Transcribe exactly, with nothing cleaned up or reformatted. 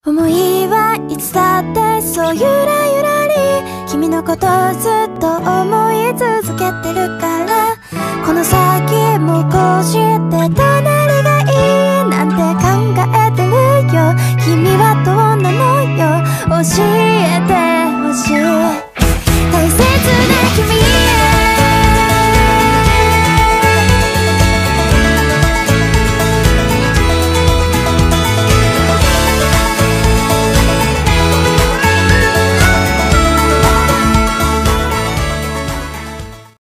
思いはいつだってそうゆらゆらり君のことをずっと思い続けてるからこの先もこ